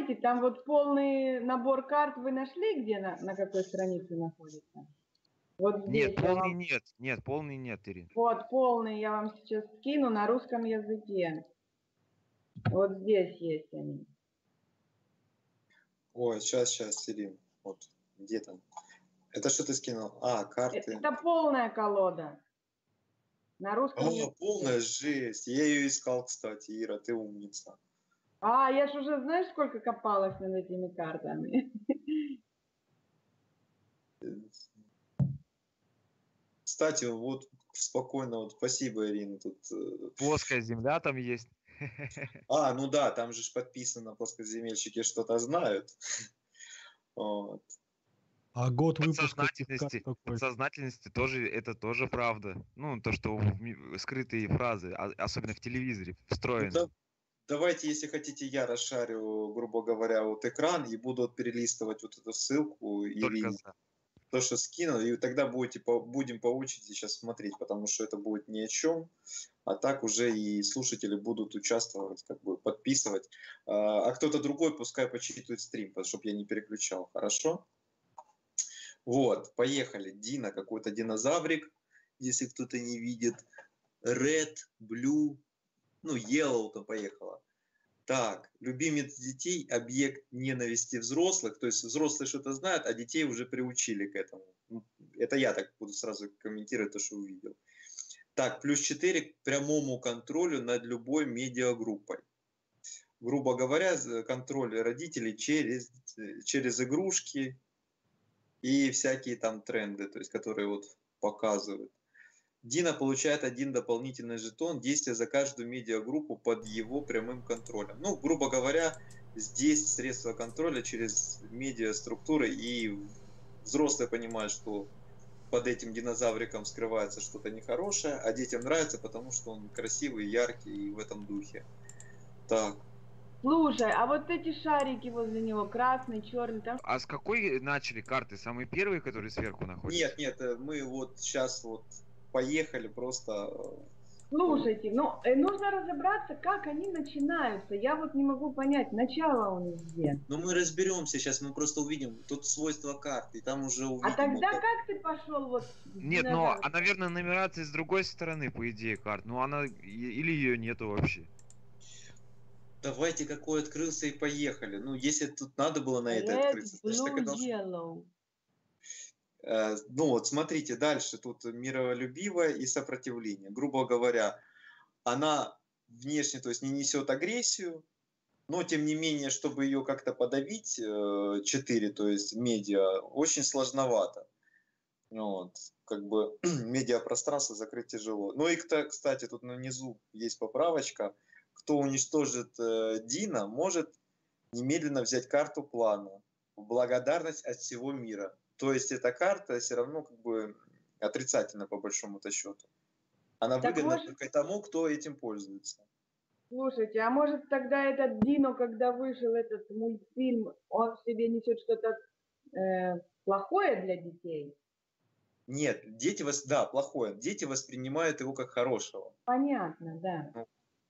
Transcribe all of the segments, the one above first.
Знаете, там вот полный набор карт вы нашли, где на какой странице находится? Вот здесь Нет, полный нет. Нет, полный нет, Ирина. Вот полный я вам сейчас скину на русском языке. Вот здесь есть они. Ой, сейчас, Ирин. Вот, где там? Это что ты скинул? А, карты. Это полная колода. На русском языке. Полная жесть. Я ее искал, кстати, Ира, ты умница. Я ж уже, знаешь, сколько копалась над этими картами? Кстати, вот спокойно, вот спасибо, Ирина. Тут... Плоская земля там есть. Ну да, там же подписано, плоскоземельщики что-то знают. Вот. А год выпуска подсознательности тоже, это тоже правда. Ну, то, что скрытые фразы, особенно в телевизоре, встроены. Ну, давайте, если хотите, я расшарю, грубо говоря, вот экран и буду вот перелистывать вот эту ссылку Ирине. То, что скинул, и тогда будем по очереди сейчас смотреть, потому что это будет ни о чем, а так уже и слушатели будут участвовать, как бы подписывать. А кто-то другой пускай почитывает стрим, чтобы я не переключал, хорошо? Вот, поехали. Дина, какой-то динозаврик, если кто-то не видит. Red, Blue, Yellow, то поехала. Так, любимец детей, объект ненависти взрослых, то есть взрослые что-то знают, а детей уже приучили к этому. Это я так буду сразу комментировать то, что увидел. Так, +4 к прямому контролю над любой медиагруппой. Грубо говоря, контроль родителей через игрушки и всякие там тренды, то есть которые вот показывают. Дина получает 1 дополнительный жетон, действие за каждую медиагруппу под его прямым контролем. Грубо говоря, здесь средства контроля через медиаструктуры, и взрослые понимают, что под этим динозавриком скрывается что-то нехорошее, а детям нравится, потому что он красивый, яркий и в этом духе. Так. Слушай, а вот эти шарики возле него, красный, черный, там... А с какой начали карты? Самые первые, которые сверху находятся? Нет, мы вот сейчас вот поехали просто... Слушайте, нужно разобраться, как они начинаются. Я вот не могу понять, начало у них где. Мы разберемся сейчас, мы просто увидим тут свойства карты, и там уже увидим. А тогда как ты пошел вот... Нет, наверное, нумерация с другой стороны, по идее, карт. Она... Или ее нету вообще. Давайте какой открылся и поехали. Если тут надо было на это открыться, значит так и должно. Вот смотрите, дальше тут миролюбивое и сопротивление. Грубо говоря, она внешне, то есть не несет агрессию, но тем не менее, чтобы ее как-то подавить, 4, то есть медиа, очень сложновато. Как бы медиапространство закрыть тяжело. И, кстати, тут внизу есть поправочка. Кто уничтожит Дина, может немедленно взять карту плана в благодарность от всего мира. То есть эта карта все равно как бы отрицательна по большому-то счету. Она выгодна только тому, кто этим пользуется. Слушайте, а может тогда этот Дино, когда вышел этот мультфильм, он в себе несет что-то плохое для детей? Нет, плохое. Дети воспринимают его как хорошего. Понятно, да.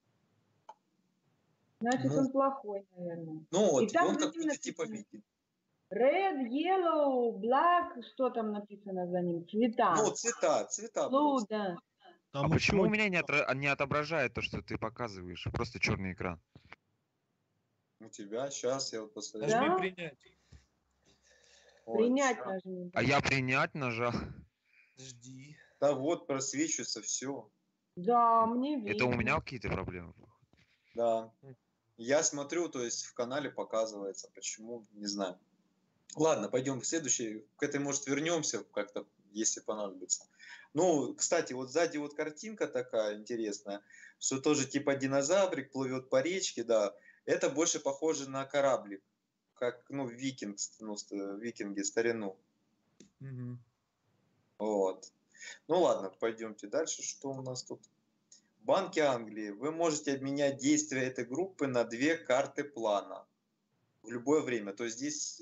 Значит, он плохой, наверное. Он как-то типа видит. Red, yellow, black, что там написано за ним? Цвета. Цвета. Да. А почему у меня не отображает то, что ты показываешь? Просто черный экран. У тебя сейчас я вот посмотрю. Нажми принять. Принять нажми. А я принять нажал. Жди. Да вот, просвечивается все. Да, мне видно. Это у меня какие-то проблемы? Да. Я смотрю, то есть в канале показывается. Почему? Не знаю. Ладно, пойдем к следующей. К этой, может, вернемся как-то, если понадобится. Кстати, вот сзади вот картинка такая интересная, что тоже типа динозаврик плывет по речке, да. Это больше похоже на кораблик, как, викинги старину. Угу. Вот. Ладно, пойдемте дальше. Что у нас тут? Банки Англии. Вы можете обменять действия этой группы на 2 карты плана в любое время. То есть здесь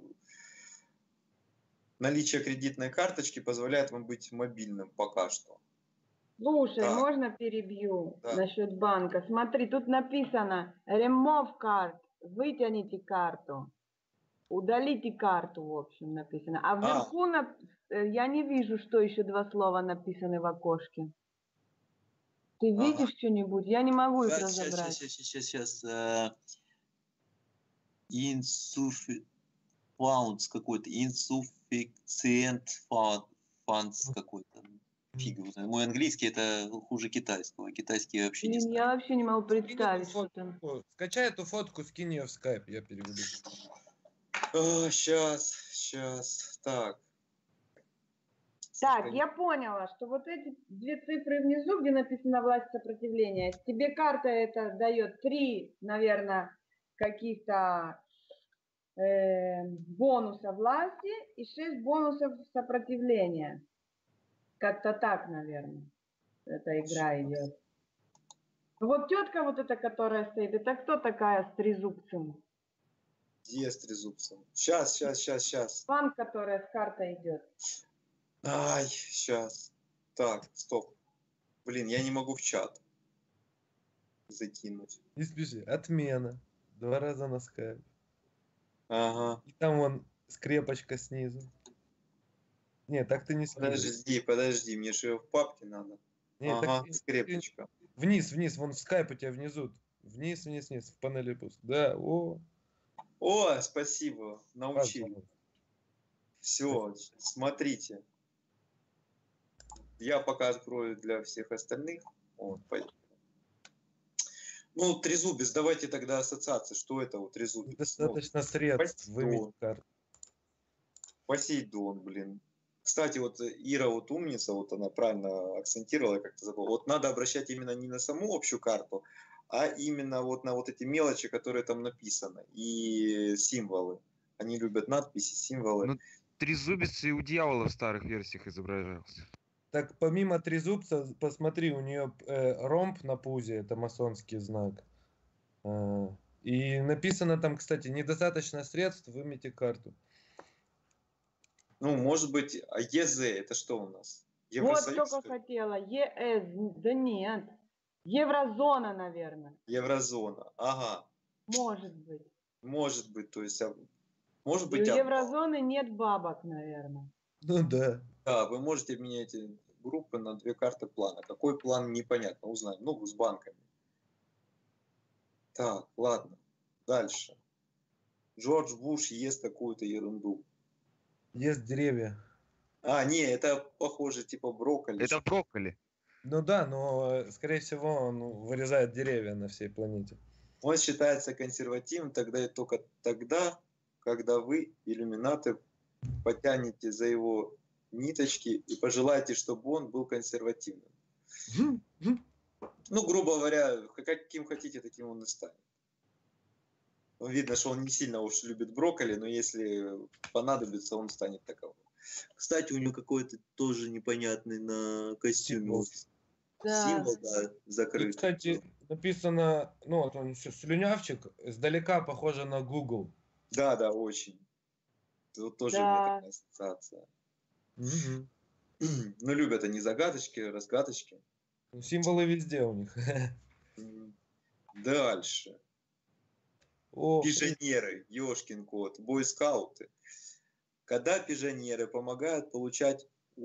наличие кредитной карточки позволяет вам быть мобильным пока что. Слушай, можно перебью насчет банка? Смотри, тут написано remove card. вытяните карту. Удалите карту, в общем, написано. А вверху я не вижу, что еще два слова написаны в окошке. Ты видишь что-нибудь? Я не могу их разобрать. Сейчас. Funds какой-то. Insufficient funds какой-то. Фиг его знает. Мой английский это хуже китайского. Китайский я вообще не знаю. Я вообще не могу представить, что там. Скачай эту фотку, скинь ее в скайп, я переведу. Сейчас. Так. Так, я поняла, что вот эти две цифры внизу, где написано власть сопротивления, тебе карта это дает 3, наверное, каких-то бонуса власти и 6 бонусов сопротивления. Как-то так, наверное, эта игра идет. Вот тетка вот эта, которая стоит, это кто такая с трезубцем? Где с трезубцем? Сейчас. Пан, которая с картой идет. Ай, сейчас. Так, стоп. Блин, я не могу в чат закинуть. Не спеши. Отмена. 2 раза на скайп. Ага. И там вон скрепочка снизу. Не, так ты не скинешь. Подожди, мне же в папке надо. Не, ага, так скрепочка. Вниз, вон в скайп у тебя внизу. Вниз, в панели пуск. Да, О, спасибо, научили. Все, смотрите. Я пока открою для всех остальных. Вот, поехали. Ну, трезубец, давайте тогда ассоциации. Что это вот трезубец? Достаточно средств выменить карту. Посейдон, блин. Кстати, вот Ира вот умница, вот она правильно акцентировала, я как-то забыл. Вот надо обращать именно не на саму общую карту, а именно вот на вот эти мелочи, которые там написаны, и символы. Они любят надписи, символы. Ну, трезубец и у дьявола в старых версиях изображался. Так, помимо трезубца, посмотри, у нее ромб на пузе, это масонский знак. И написано там, кстати, недостаточно средств, вымети карту. Ну, может быть, а ЕЗ, это что у нас? Евросоюз, вот только хотела. ЕС, да нет. Еврозона, наверное. Еврозона, ага. Может быть. Может быть, то есть... Может быть, и у еврозоны нет бабок, наверное. Ну да. Да, вы можете менять группы на 2 карты плана. Какой план, непонятно, узнаем. Ну, с банками. Так, ладно. Дальше. Джордж Буш ест какую-то ерунду. Ест деревья. А, не, это похоже, типа брокколи. Это брокколи. Ну да, но, скорее всего, он вырезает деревья на всей планете. Он считается консервативным тогда и только тогда, когда вы, иллюминаты, потянете за его ниточки и пожелаете, чтобы он был консервативным. Ну, грубо говоря, каким хотите, таким он и станет. Видно, что он не сильно уж любит брокколи, но если понадобится, он станет таковым. Кстати, у него какой-то тоже непонятный на костюме символ, да, закрыт. И, кстати, написано, ну вот он слюнявчик, издалека похоже на Google. Да, да, очень. Вот тоже у меня такая ассоциация. Угу. Ну, любят они загадочки, разгадочки. Символы везде у них. Дальше. Пижонеры, ёшкин кот, бойскауты. Когда пижонеры помогают получать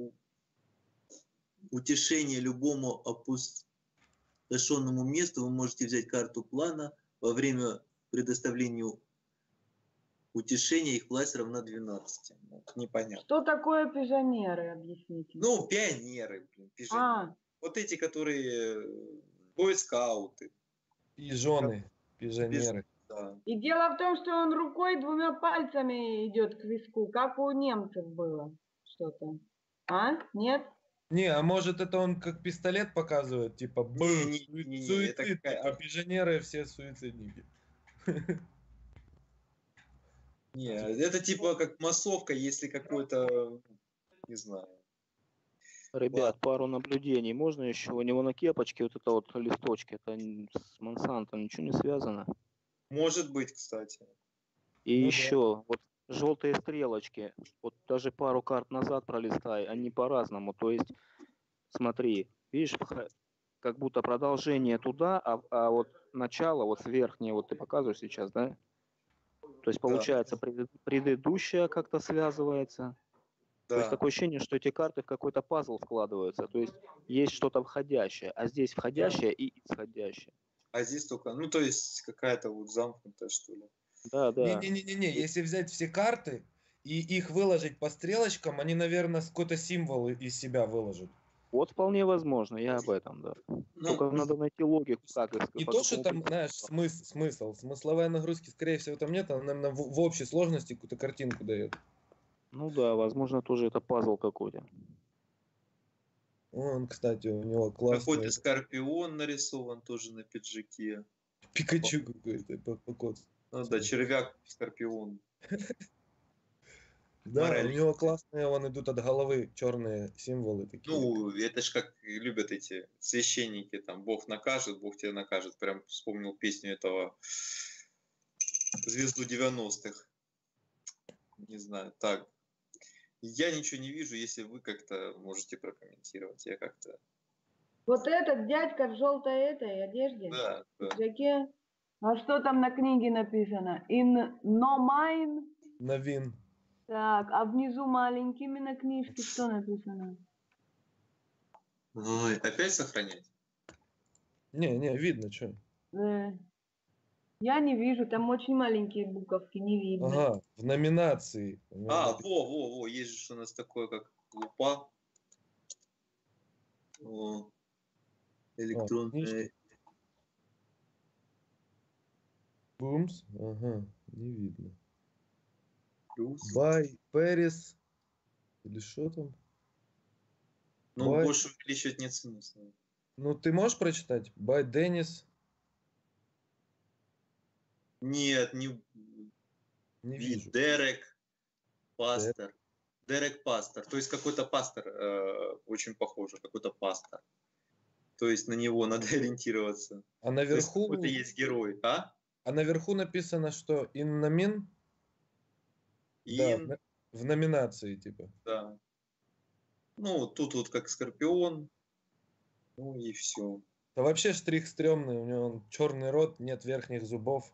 утешение любому опустошенному месту, вы можете взять карту плана. Во время предоставления утешения их власть равна 12. Непонятно. Что такое пижонеры, объясните? Ну, пионеры, блин, пижонеры. Вот эти, которые бойскауты. Пижоны, пижонеры. Да. И дело в том, что он рукой 2 пальцами идет к виску, как у немцев было что-то. А? Нет? Не, а может это он как пистолет показывает, типа суицид, а пижонеры все суицидники. Не, это типа как массовка, если какой-то, не знаю. Ребят, пару наблюдений. Можно еще? У него на кепочке вот это вот листочки, это с Монсанто ничего не связано? Может быть, кстати. И ну, еще, да. Вот желтые стрелочки, вот даже пару карт назад пролистай, они по-разному. То есть, смотри, видишь, как будто продолжение туда, а вот начало, вот верхнее, вот ты показываешь сейчас, да? То есть, Да. получается, предыдущее как-то связывается. То есть Да. такое ощущение, что эти карты в какой-то пазл складываются. То есть что-то входящее, а здесь входящее и исходящее. А здесь только, ну, то есть какая-то вот замкнутая, что ли. Да, да. Не-не-не-не, если взять все карты и их выложить по стрелочкам, они, наверное, какой-то символ из себя выложат. Вот вполне возможно, я об этом, да. Ну, Только надо найти логику, как их, Не по то, что какому там, знаешь, смысловая нагрузки, скорее всего, там нет, она, наверное, в общей сложности какую-то картинку дает. Ну да, возможно, тоже это пазл какой-то. Он, кстати, у него какой-то классный скорпион нарисован тоже на пиджаке. Пикачу какой-то по Ну да, червяк-скорпион. Да, Мораль. у него классные, вон идут от головы черные символы такие. Ну, это ж как любят эти священники, там, Бог накажет, Бог тебя накажет. Прям вспомнил песню этого звезду 90-х. Не знаю, так. Я ничего не вижу, если вы как-то можете прокомментировать. Я как-то... Вот этот дядька в желтой этой одежде, Да, в да. пиджаке. А что там на книге написано? In no mine. Новин. Так, а внизу маленькими на книжке что написано? Ой, опять сохранять? Не, видно, что. Я не вижу, там очень маленькие буковки, не видно. Ага, в номинации. У него А, написано. во, есть же у нас такое, как лупа. О, электронная. книжки. Бумс. Ага, не видно. Плюс. Бай Пэрис. Или что там? Ну, Бай. больше увеличивать нет смысла. Ну, ты можешь прочитать? Бай Деннис. Нет, не Не вижу. Дерек Пастор. Дерек Пастор. То есть какой-то пастор, очень похоже, какой-то пастор. То есть на него надо ориентироваться. А То есть наверху, какой-то есть герой, а? а наверху написано, что инномин. Да, Ин, в номинации, типа. да. Ну, тут вот как Скорпион. Ну и все. Да вообще штрих стрёмный, у него черный рот, нет верхних зубов.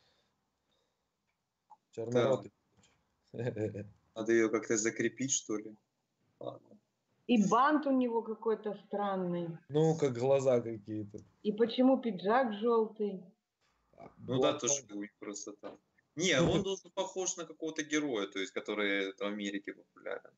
Черноротый. Надо ее как-то закрепить, что ли. Ладно. И бант у него какой-то странный. Ну, как глаза какие-то. И почему пиджак желтый? Ну да, то, что у них просто так. Не, он должен похож на какого-то героя, то есть, который в Америке популярен.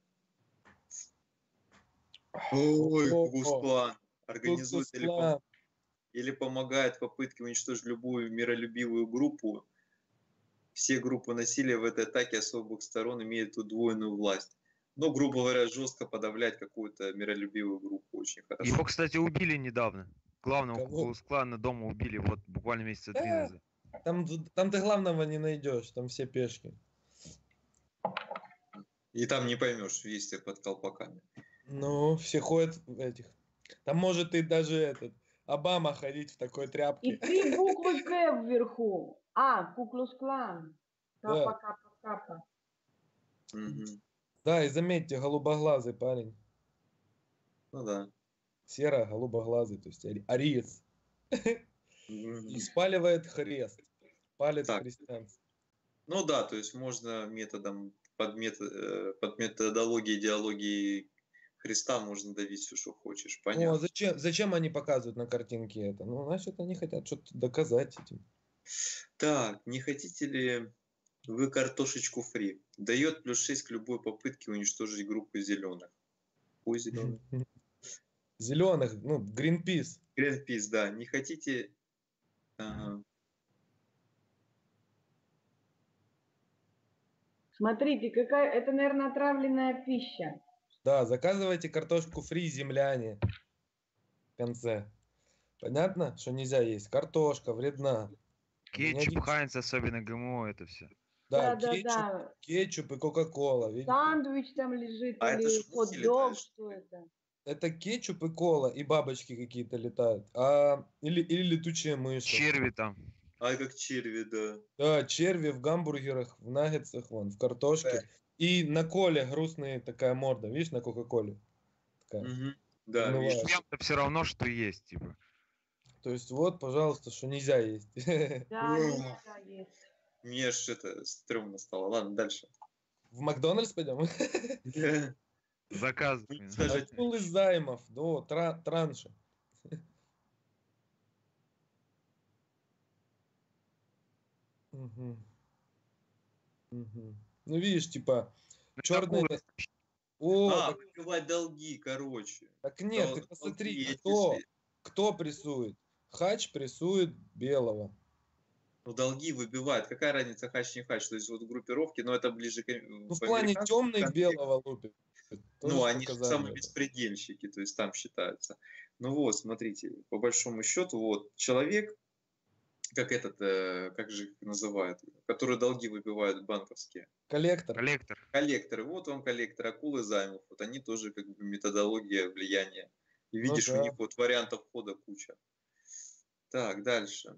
Ой, Кукус-клан. Организует или помогает в попытке уничтожить любую миролюбивую группу. Все группы насилия в этой атаке особых сторон имеют удвоенную власть. Но, грубо говоря, жестко подавлять какую-то миролюбивую группу очень хорошо. Его, кстати, убили недавно. Главного Кого? Кукус-клана дома убили вот буквально месяца 3 назад. Там ты главного не найдешь, там все пешки. И там не поймешь, есть ли под колпаками. Ну, все ходят в этих. Там может и даже этот Обама ходить в такой И тряпке. 3 буквы К вверху. А, Куклус-клан. Да. Капа. Угу. Да, и заметьте, голубоглазый парень. Ну да. Серо-голубоглазый, то есть ариец. И спаливает хрест. Палец Так. христианства. Ну да, то есть можно методом, под методологией идеологии Христа можно давить все, что хочешь. Ну, а Понятно. зачем они показывают на картинке это? Ну, значит, они хотят что-то доказать этим. Так, не хотите ли вы картошечку фри? Дает +6 к любой попытке уничтожить группу зеленых. Ой, зеленых. Зеленых, ну, Greenpeace. Greenpeace, да. Не хотите... Ага. Смотрите, какая... Это, наверное, отравленная пища. Да, заказывайте картошку фри, земляне. В конце. Понятно, что нельзя есть? Картошка вредна. Кетчуп, Хайнц, особенно ГМО, это все. Да, Да. кетчуп и кока-кола. Видите? Сандвич там лежит, А это или ж мухи хот-дог, летают, что это? Это кетчуп и кола, и бабочки какие-то летают. Или летучие мыши. Черви там. А как черви, да. Да, черви в гамбургерах, в наггетсах, вон, в картошке. И на коле грустная такая морда. Видишь, на кока-коле? Такая. Угу. Да, Подмывает. видишь. Прям-то все равно, что есть, типа. То есть вот, пожалуйста, что нельзя есть. Да, нельзя есть. Мне ж это стрёмно стало. Ладно, дальше. В Макдональдс пойдем? Заказываем. Даже Акулы займов, да, транши. Мгм. Мгм. Ну, видишь, типа, Ну, это черные... акулы. О, так, выбивать долги, короче. так нет, ты Долги посмотри, эти кто прессует. Хач прессует белого. Ну, долги выбивают. Какая разница, хач не хач? То есть вот группировки, но это ближе к Ну, в плане темный конфликту. белого лупит. Тоже Ну, ж они же показали самые это. беспредельщики, то есть там считаются. Ну вот, смотрите, по большому счету, вот человек, как этот, как же их называют, которые долги выбивают банковские. Коллектор. Коллектор. Коллекторы, вот вам коллектор, акулы займов, вот они тоже как бы методология влияния. И Ну видишь, у да. них вот вариантов входа куча. Так, дальше.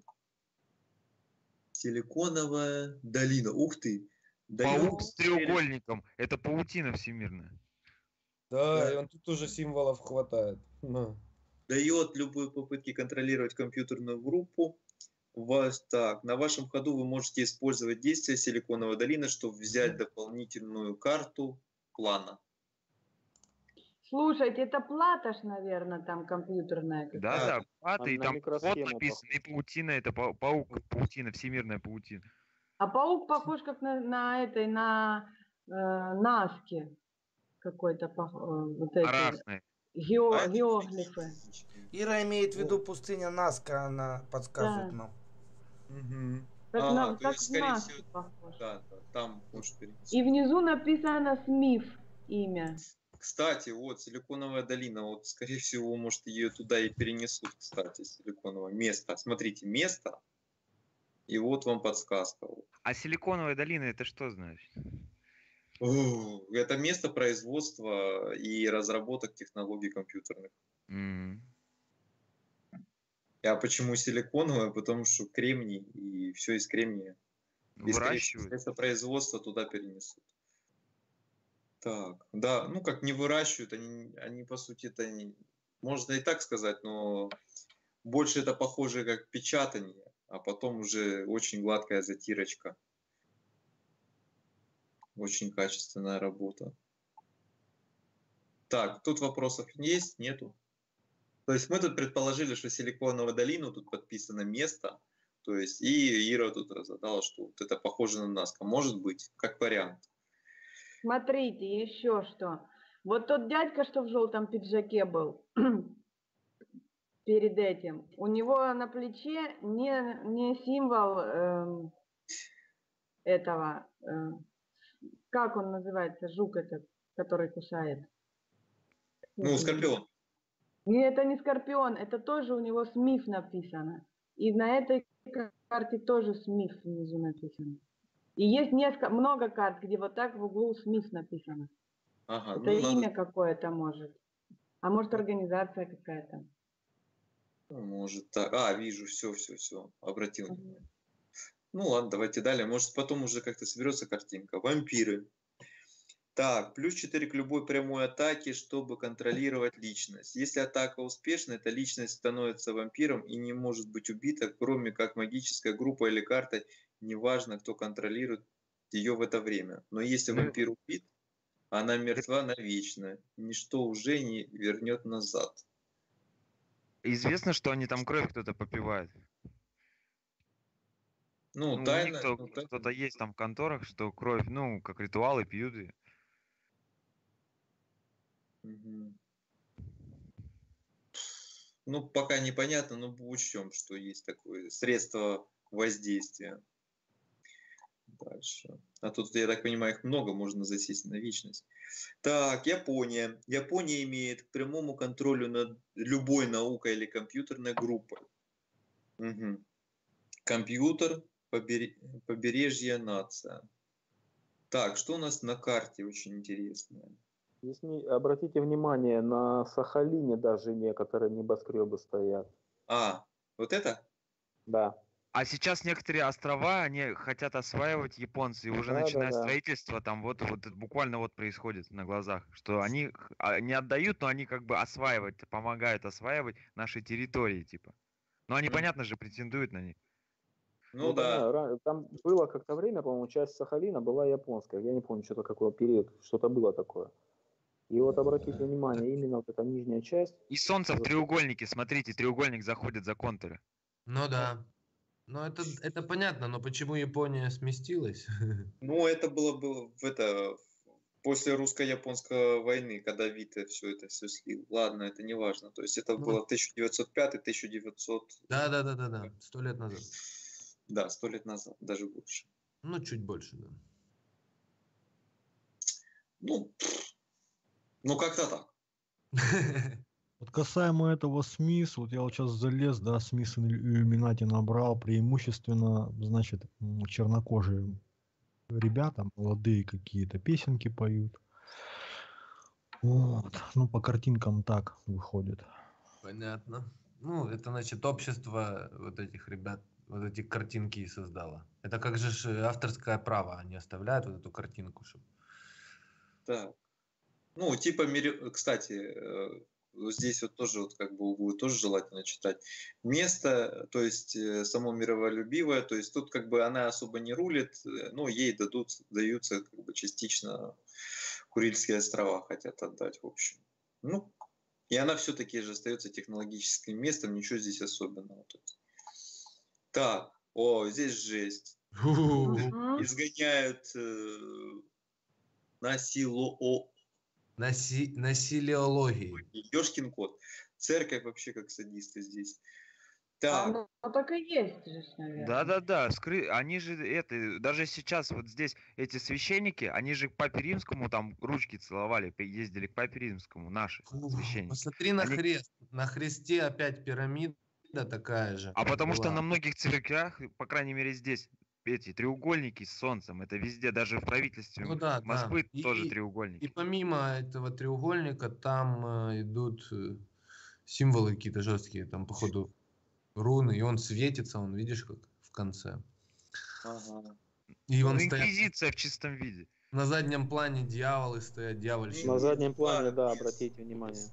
Силиконовая долина. Ух ты! Паук с треугольником. Это паутина всемирная. Да, Да. и он тут уже символов хватает. Ну. Дает любые попытки контролировать компьютерную группу. На вашем ходу вы можете использовать действия Силиконовой долины, чтобы взять дополнительную карту плана. Слушайте, это плата ж, наверное, там компьютерная какая-то. Да, плата, и На там код микросхему написан, и похож. паутина, это паук, паутина, всемирная паутина. А паук похож как на Наске какой-то, вот эти Арахны. А это геоглифы. Ира имеет в виду пустыня Наска, она подсказывает Да. нам. Мгм. Как, то как есть, в скорее Наске всего, похож. да, там может перенести. И внизу написано Смиф имя. Кстати, вот Силиконовая долина, вот скорее всего, может ее туда и перенесут, кстати, Силиконовое место. Смотрите, место, и вот вам подсказка. А силиконовая долина это что значит? Это место производства и разработок технологий компьютерных. М. А почему силиконовая? Потому что кремний и все из кремния. И, скорее всего, Выращивают. это производство туда перенесут. Так, да, ну как не выращивают, они по сути это не, можно и так сказать, но больше это похоже как печатание, а потом уже очень гладкая затирочка. Очень качественная работа. Так, тут вопросов есть? Нету? То есть мы тут предположили, что Силиконовая долина, тут подписано место, то есть и Ира тут задала, что вот это похоже на Наска. Может быть, как вариант. Смотрите, еще что. Вот тот дядька, что в желтом пиджаке был перед этим, у него на плече не символ этого, как он называется, жук этот, который кусает. Ну, Скорпион. Нет, это не Скорпион, это тоже у него Смиф написано. И на этой карте тоже Смиф внизу написано. И есть много карт, где вот так в углу Смиф написано. Ага, Это ну, имя надо... какое-то может. А может организация какая-то. Может так. Вижу, все. Обратил внимание. Ну ладно, давайте далее. Может потом уже как-то соберется картинка. Вампиры. Так, плюс 4 к любой прямой атаке, чтобы контролировать личность. Если атака успешна, эта личность становится вампиром и не может быть убита, кроме как магическая группа или карта, неважно, кто контролирует ее в это время. Но если Ну, вампир убит, она мертва навечно. Ничто уже не вернет назад. известно, что они там кровь кто-то попивает. Ну, Ну, у них тайна. кто-то есть там в конторах, что кровь, ну, как ритуалы пьют. Мгм. Ну, пока непонятно, но учтем, что есть такое средство воздействия. Дальше. А тут, я так понимаю, их много, можно засесть на вечность. Так, Япония. Япония имеет к прямому контролю над любой наукой или компьютерной группой. Угу. Компьютер, побережье, нация. Так, что у нас на карте очень интересное? Если обратите внимание, на Сахалине даже некоторые небоскребы стоят. Вот это? Да. А сейчас некоторые острова, они хотят осваивать японцы, и уже начиная Да-да-да. строительство, там вот это буквально вот происходит на глазах, что они не отдают, но они как бы осваивают, помогают осваивать наши территории, типа. Но они, понятно же, претендуют на них. Ну Я да. понимаю, там было как-то время, по-моему, часть Сахалина была японская. Я не помню, что-то какой период, что-то было такое. И вот обратите внимание, именно вот эта нижняя часть. И солнце в треугольнике, смотрите, треугольник заходит за контуры. Ну да. Ну это понятно, но почему Япония сместилась? Ну, это было после русско-японской войны, когда Вита все это все слил. Ладно, это не важно. То есть это Ну. было 1905-1900... Да. 100 лет назад. Да, 100 лет назад, даже больше. Ну, чуть больше, да. Ну как-то так. Вот касаемо этого СМИС, вот я вот сейчас залез, да, СМИС Иллюминати набрал, преимущественно, значит, чернокожие ребята, молодые какие-то песенки поют. Вот. Ну, по картинкам так выходит. Понятно. Ну, это значит общество вот этих ребят, вот эти картинки и создало. Это как же авторское право, они оставляют вот эту картинку, чтобы... Так. Ну, типа, кстати, вот здесь вот тоже вот как бы будет тоже желательно читать. Место, то есть само мироволюбивое, то есть тут как бы она особо не рулит, но ей даются как бы частично Курильские острова хотят отдать, в общем. Ну, и она все-таки же остается технологическим местом, ничего здесь особенного. Так, здесь жесть. Изгоняют Насилиологии. Ёшкин кот. Церковь вообще как садисты здесь. А, Так. ну так и есть же, наверное. Да. Они же даже сейчас вот здесь эти священники, они же к Папе Римскому там ручки целовали, ездили к Папе Римскому, наши священники. Посмотри на хрест. На хресте опять пирамида такая же. А потому что на многих церквях, по крайней мере здесь, эти треугольники с солнцем, это везде, даже в правительстве Москвы тоже треугольники. И помимо этого треугольника там идут символы какие-то жесткие, там походу руны, и он светится, он видишь как в конце. Ага. И он инквизиция в чистом виде. На заднем плане дьяволы стоят, дьявольщики. На заднем плане, да, обратите внимание.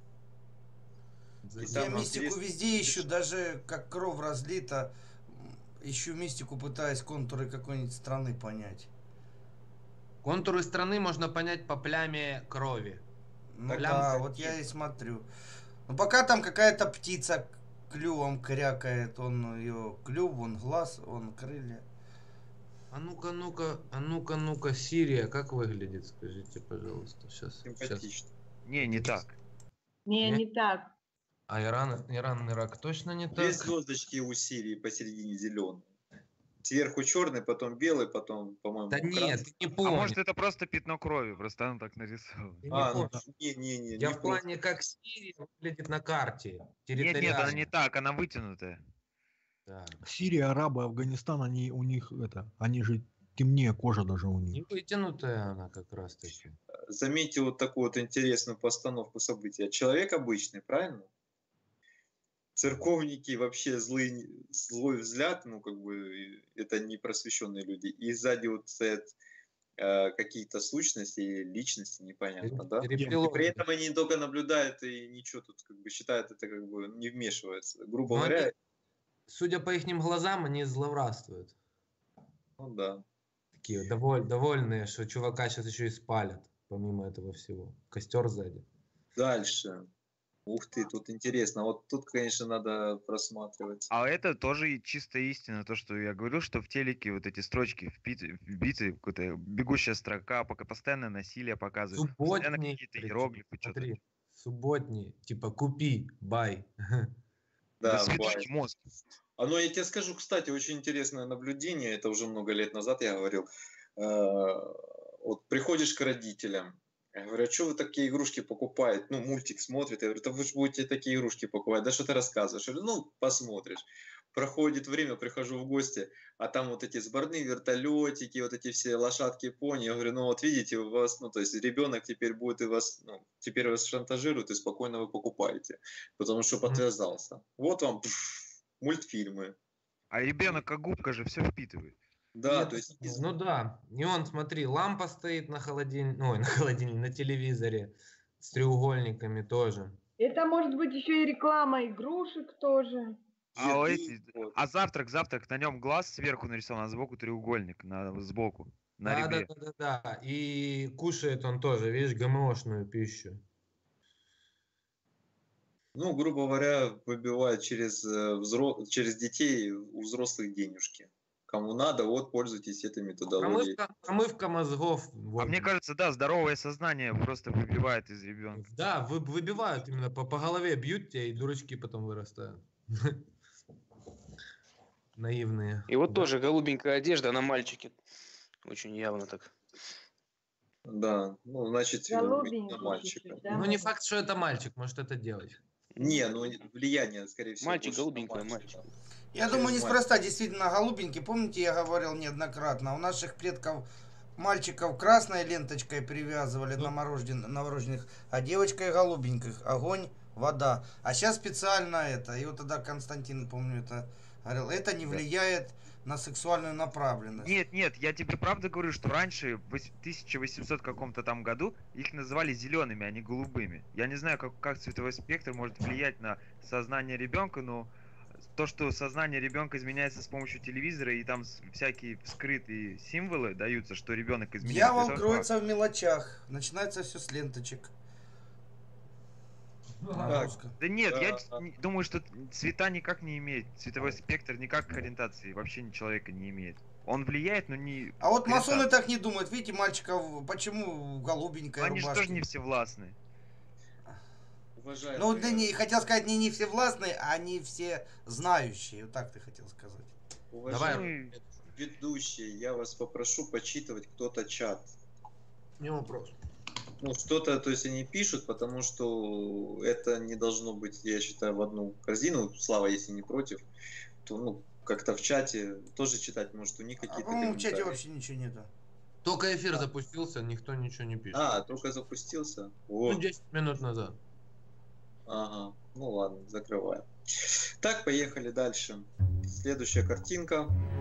Я мистику везде ищу, даже как кровь разлита, ищу мистику, пытаясь контуры какой-нибудь страны понять. Контуры страны можно понять по пляме крови. Ну Плям да, вот я и смотрю. Ну пока там какая-то птица клювом крякает, он ее клюв, он глаз, он крылья. А ну-ка, Сирия, как выглядит, скажите, пожалуйста, сейчас. Симпатично. Не так. Не так. А Иран, Ирак точно не Две так? звездочки у Сирии посередине зеленые. Сверху черный, потом белый, потом, по-моему, Да красный. нет, ты не А помнишь. может это просто пятно крови, просто оно так нарисовано. Ты не помнишь. Не. Я в плане, как Сирия выглядит на карте. Нет, Территориально. она не так, она вытянутая. Да. Сирия, арабы, Афганистан, у них они же темнее кожа даже у Не них. вытянутая она как раз таки. Заметьте вот такую вот интересную постановку событий. Человек обычный, правильно? Церковники вообще злой взгляд, ну как бы это не просвещенные люди. И сзади вот стоят какие-то сущности или личности, непонятно, да? И при этом они только наблюдают и ничего тут как бы считают, это как бы не вмешивается. Грубо говоря. Они, судя по их глазам, они злорадствуют. Ну да. Такие довольные, что чувака сейчас еще и спалят, помимо этого всего. Костер сзади. Дальше. Ух ты, тут интересно. Вот тут, конечно, надо просматривать. А это тоже чистая истина, то, что я говорю, что в телеке вот эти строчки вбиты, какая-то бегущая строка, пока постоянное насилие показывают, постоянно какие-то иероглифы, что-то. Субботний, типа купи, бай. Да, сведущий мозг. Оно, я тебе скажу, кстати, очень интересное наблюдение, это уже много лет назад я говорил. Вот приходишь к родителям, я говорю, а что вы такие игрушки покупаете? Ну, мультик смотрит, я говорю, да вы же будете такие игрушки покупать, да что ты рассказываешь? Я говорю, ну, посмотришь. Проходит время, прихожу в гости, а там вот эти сборные вертолетики, вот эти все лошадки, пони. Я говорю, ну вот видите, у вас, ну то есть ребенок теперь будет и вас, ну, теперь вас шантажируют, и спокойно вы покупаете, потому что подвязался. Вот вам мультфильмы. А ребенок как губка же все впитывает. Да, Это то есть Ну да. И он, смотри, лампа стоит на холодильнике, ой, на холодильнике, на телевизоре с треугольниками тоже. Это может быть еще и реклама игрушек тоже. А, еды, вот. завтрак, на нем глаз сверху нарисован, а сбоку треугольник, сбоку, на Да, да, ребре. да, да, да. И кушает он тоже, видишь, ГМОшную пищу. Ну, грубо говоря, выбивают через детей у взрослых денежки. Кому надо, вот, пользуйтесь этой методологией. Промывка мозгов. А вот. мне кажется, да, здоровое сознание просто выбивает из ребенка. Да, выбивают именно по голове, бьют тебя, и дурачки потом вырастают. Наивные. И вот Да. тоже голубенькая одежда на мальчике. Очень явно так. Да, ну, значит, Голубенький на мальчика. чуть-чуть, да, Ну, не может? факт, что это мальчик, может, это девочка. Не, ну, влияние, скорее всего, Мальчик, больше на голубенькая, мальчика. мальчик. Я Через думаю, мать. неспроста, действительно, голубенький. Помните, я говорил неоднократно, у наших предков мальчиков красной ленточкой привязывали новорожденных, а девочкой голубеньких. Огонь, вода. А сейчас специально это. И вот тогда Константин, помню, это говорил, это не влияет на сексуальную направленность. Нет, я тебе правда говорю, что раньше, в 1800 каком-то там году, их называли зелеными, а не голубыми. Я не знаю, как цветовой спектр может влиять на сознание ребенка, но то, что сознание ребенка изменяется с помощью телевизора, и там всякие скрытые символы даются, что ребенок изменяется. Дьявол это факт. кроется в мелочах. Начинается все с ленточек. Так, Да нет, я Да. думаю, что цвета никак не имеет, цветовой спектр никак к ориентации вообще человека не имеет. Он влияет, но не... А вот к масоны ориентации. так не думают. Видите, мальчиков, почему голубенькая Они же рубашка? тоже не всевластны. уважаемые, Ну, не хотел сказать, не все властные, а не все знающие. Вот так ты хотел сказать. уважаемые ведущие, я вас попрошу почитывать кто-то чат. Не вопрос. Ну, что-то, то есть они пишут, потому что это не должно быть, я считаю, в одну корзину. Слава, если не против, то, ну, как-то в чате тоже читать, может, у них А какие-то по-моему, в чате комментарии. вообще ничего нету. Только эфир запустился, никто ничего не пишет. А, только запустился? О, Ну, 10 минут назад. ага, ну ладно, закрываем. Так, поехали дальше. Следующая картинка.